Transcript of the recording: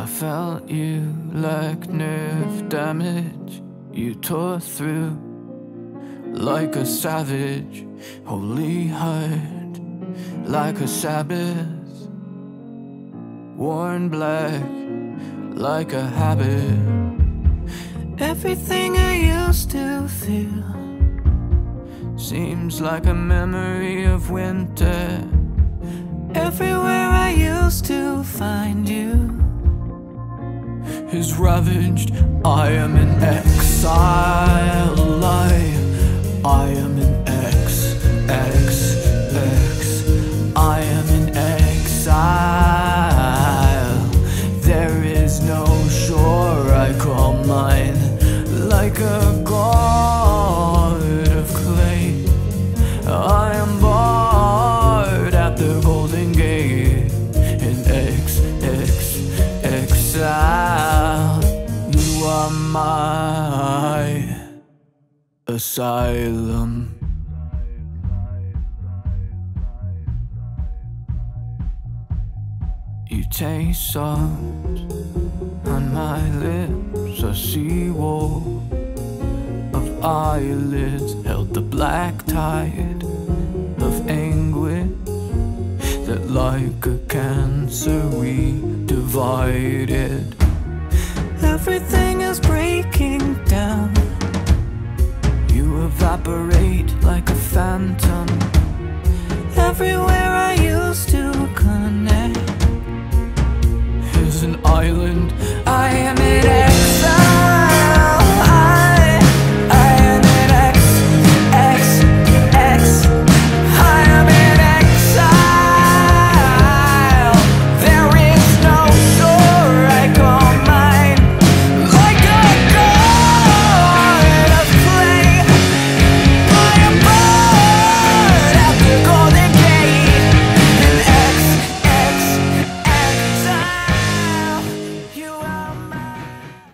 felt you like nerve damage. You tore through like a savage, holy heart, like a Sabbath, worn black like a habit. Everything I used to feel seems like a memory of winter. Everywhere I used to find you is ravaged. I am in exile. I am in I am in exile. There is no shore I call mine, like a god of clay. I am barred at the Golden Gate in exile. You are my asylum. You taste salt on my lips, a seawall of eyelids held the black tide of anguish that like a cancer we divided. Everything is breaking down. You evaporate like a